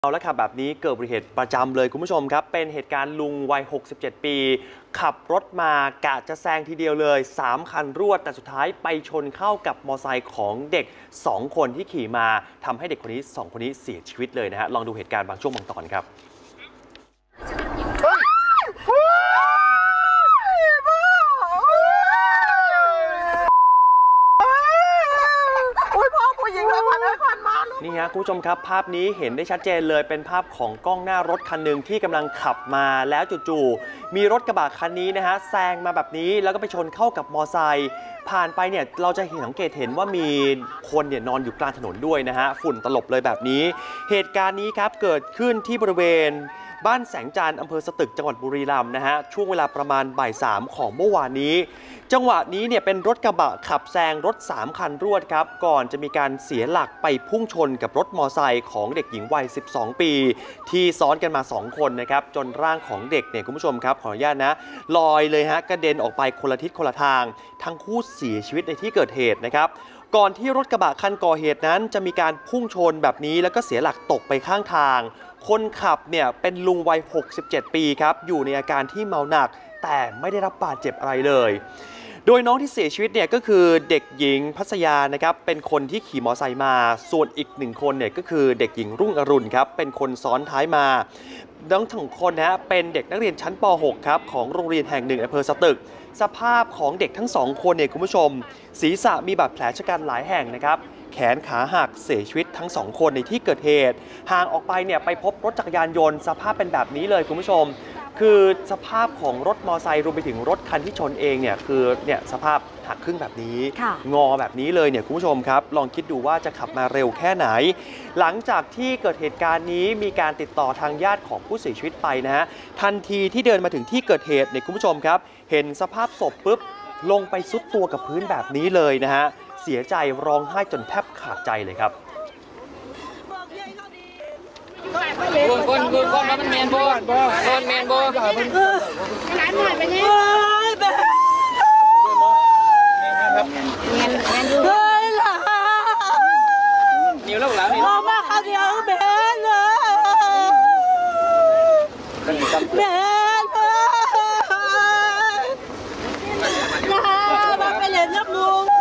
เอาละครับแบบนี้เกิดอุบัติเหตุประจำเลยคุณผู้ชมครับเป็นเหตุการณ์ลุงวัย67 ปีขับรถมากะจะแซงทีเดียวเลย3 คันรวดแต่สุดท้ายไปชนเข้ากับมอเตอร์ไซค์ของเด็ก2 คนที่ขี่มาทำให้เด็กคนนี้2 คนนี้เสียชีวิตเลยนะฮะลองดูเหตุการณ์บางช่วงบางตอนครับนี่ฮะคุณผู้ชมครับภาพนี้เห็นได้ชัดเจนเลยเป็นภาพของกล้องหน้ารถคันหนึ่งที่กำลังขับมาแล้วจู่ๆมีรถกระบะคันนี้นะฮะแซงมาแบบนี้แล้วก็ไปชนเข้ากับมอไซค์ผ่านไปเนี่ยเราจะสังเกตเห็นว่ามีคนเนี่ยนอนอยู่กลางถนนด้วยนะฮะฝุ่นตลบเลยแบบนี้เหตุการณ์นี้ครับเกิดขึ้นที่บริเวณบ้านแสงจันทร์อำเภอสตึกจังหวัดบุรีรัมย์นะฮะช่วงเวลาประมาณบ่าย 3ของเมื่อวานนี้จังหวะนี้เนี่ยเป็นรถกระบะขับแซงรถ3 คันรวดครับก่อนจะมีการเสียหลักไปพุ่งชนกับรถมอไซค์ของเด็กหญิงวัย12 ปีที่ซ้อนกันมา2 คนนะครับจนร่างของเด็กเนี่ยคุณผู้ชมครับขออนุญาตนะลอยเลยฮะกระเด็นออกไปคนละทิศคนละทางทั้งคู่เสียชีวิตในที่เกิดเหตุนะครับก่อนที่รถกระบะคันก่อเหตุนั้นจะมีการพุ่งชนแบบนี้แล้วก็เสียหลักตกไปข้างทางคนขับเนี่ยเป็นลุงวัย67 ปีครับอยู่ในอาการที่เมาหนักแต่ไม่ได้รับบาดเจ็บอะไรเลยโดยน้องที่เสียชีวิตเนี่ยก็คือเด็กหญิงพัศยานะครับเป็นคนที่ขี่มอเตอร์ไซค์มาส่วนอีก1 คนเนี่ยก็คือเด็กหญิงรุ่งอรุณครับเป็นคนซ้อนท้ายมาทั้งคนนะเป็นเด็กนักเรียนชั้นป .6 ครับของโรงเรียนแห่งหนึ่งอำเภอสตึกสภาพของเด็กทั้ง2 คนเนี่ยคุณผู้ชมศีรษะมีบาดแผลชะกันหลายแห่งนะครับแขนขาหักเสียชีวิตทั้ง2 คนในที่เกิดเหตุห่างออกไปเนี่ยไปพบรถจักรยานยนต์สภาพเป็นแบบนี้เลยคุณผู้ชมคือสภาพของรถมอเตอร์ไซค์รวมไปถึงรถคันที่ชนเองเนี่ยคือเนี่ยสภาพหักครึ่งแบบนี้งอแบบนี้เลยเนี่ยคุณผู้ชมครับลองคิดดูว่าจะขับมาเร็วแค่ไหนหลังจากที่เกิดเหตุการณ์นี้มีการติดต่อทางญาติของผู้เสียชีวิตไปนะฮะทันทีที่เดินมาถึงที่เกิดเหตุเนี่ยคุณผู้ชมครับเห็นสภาพศพปุ๊บลงไปซุดตัวกับพื้นแบบนี้เลยนะฮะเสียใจร้องไห้จนแทบขาดใจเลยครับคนมันเมียนโบคนเมียนโบร้านหน่อยไปเนี่ยเฮ้ยล่ะนิ้วแล้วหลังพ่อมาข้าวเดียวเบนเลยเบนมาไปเล่นนักลุง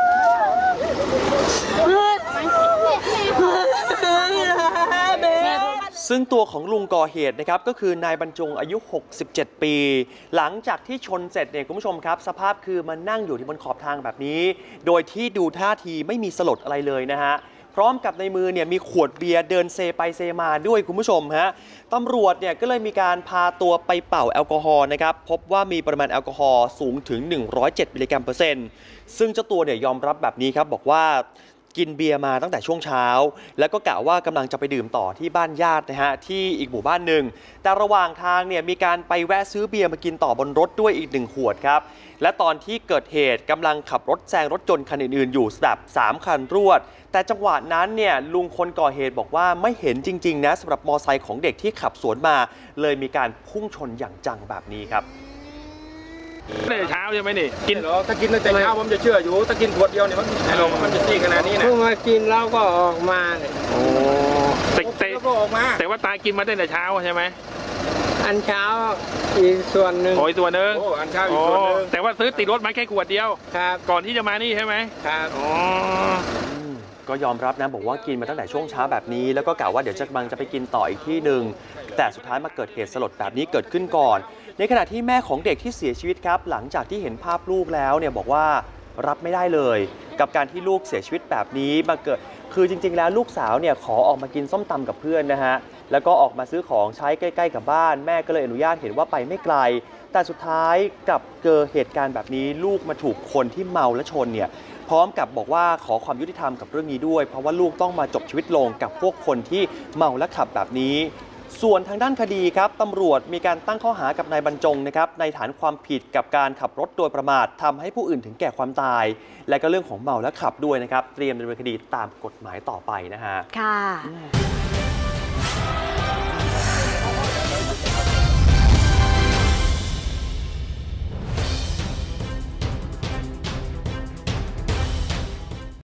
ซึ่งตัวของลุงก่อเหตุนะครับก็คือนายบรรจงอายุ67 ปีหลังจากที่ชนเสร็จเนี่ยคุณผู้ชมครับสภาพคือมันนั่งอยู่ที่บนขอบทางแบบนี้โดยที่ดูท่าทีไม่มีสลดอะไรเลยนะฮะพร้อมกับในมือเนี่ยมีขวดเบียร์เดินเซไปเซมาด้วยคุณผู้ชมฮะตำรวจเนี่ยก็เลยมีการพาตัวไปเป่าแอลกอฮอล์นะครับพบว่ามีปริมาณแอลกอฮอล์สูงถึง107 มิลลิกรัมเปอร์เซ็นต์ซึ่งเจ้าตัวเนี่ยยอมรับแบบนี้ครับบอกว่ากินเบียร์มาตั้งแต่ช่วงเช้าแล้วก็กะว่ากำลังจะไปดื่มต่อที่บ้านญาตินะฮะที่อีกหมู่บ้านหนึ่งแต่ระหว่างทางเนี่ยมีการไปแวะซื้อเบียร์มากินต่อบนรถด้วยอีก1 ขวดครับและตอนที่เกิดเหตุกำลังขับรถแซงรถยนต์คันอื่นๆอยู่แบบ3 คันรวดแต่จังหวะนั้นเนี่ยลุงคนก่อเหตุบอกว่าไม่เห็นจริงๆนะสำหรับมอไซค์ของเด็กที่ขับสวนมาเลยมีการพุ่งชนอย่างจังแบบนี้ครับตั้งแต่เช้าใช่ไหมนี่กินถ้ากินตั้งแต่เช้าผมจะเชื่ออยู่ถ้ากินขวดเดียวเนี่ยมันจะซีขนาดนี้นะเพิ่งมากินแล้วก็ออกมาเลยโอ้ก็ออกมาแต่ว่าตากินมาตั้งแต่เช้าใช่ไหมอันเช้าอีกส่วนหนึ่งอีกส่วนหนึ่งอันเช้าอีกส่วนหนึ่งแต่ว่าซื้อติดรถมาแค่ขวดเดียวครับก่อนที่จะมานี่ใช่ไหมครับก็ยอมรับนะบอกว่ากินมาตั้งแต่ช่วงเช้าแบบนี้แล้วก็กะว่าเดี๋ยวจะกำลังจะไปกินต่ออีกที่หนึ่งแต่สุดท้ายมาเกิดเหตุสลดแบบนี้เกิดขึ้นก่อนในขณะที่แม่ของเด็กที่เสียชีวิตครับหลังจากที่เห็นภาพลูกแล้วเนี่ยบอกว่ารับไม่ได้เลยกับการที่ลูกเสียชีวิตแบบนี้มาเกิดคือจริงๆแล้วลูกสาวเนี่ยขอออกมากินส้มตำกับเพื่อนนะฮะแล้วก็ออกมาซื้อของใช้ใกล้ๆกับบ้านแม่ก็เลยอนุญาตเห็นว่าไปไม่ไกลแต่สุดท้ายกับเกิดเหตุการณ์แบบนี้ลูกมาถูกคนที่เมาและชนเนี่ยพร้อมกับบอกว่าขอความยุติธรรมกับเรื่องนี้ด้วยเพราะว่าลูกต้องมาจบชีวิตลงกับพวกคนที่เมาและขับแบบนี้ส่วนทางด้านคดีครับตำรวจมีการตั้งข้อหากับนายบรรจงนะครับในฐานความผิดกับการขับรถโดยประมาททำให้ผู้อื่นถึงแก่ความตายและก็เรื่องของเมาและขับด้วยนะครับเตรียมดำเนินคดีตามกฎหมายต่อไปนะฮะค่ะ